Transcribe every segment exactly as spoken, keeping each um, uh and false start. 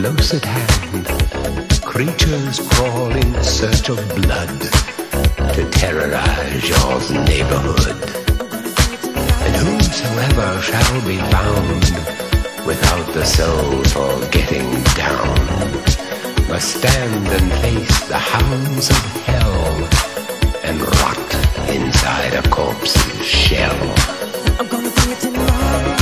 close at hand, creatures crawl in search of blood to terrorize your neighborhood. And whosoever shall be found without the soul for getting down must stand and face the hounds of hell and rot inside a corpse's shell. I'm gonna bring it tonight.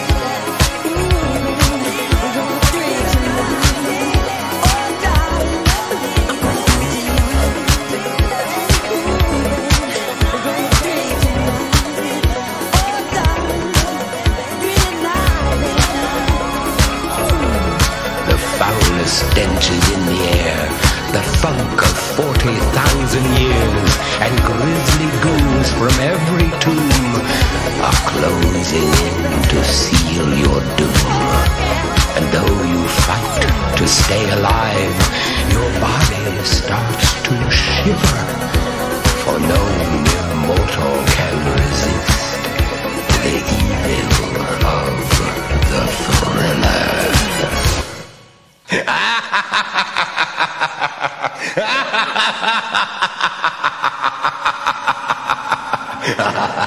Stench is in the air, the funk of forty thousand years, and grisly ghouls from every tomb are closing in to seal your doom. And though you fight to stay alive, your body starts to shiver, for no mere mortal can resist the evil of the thriller. Ha ha ha ha!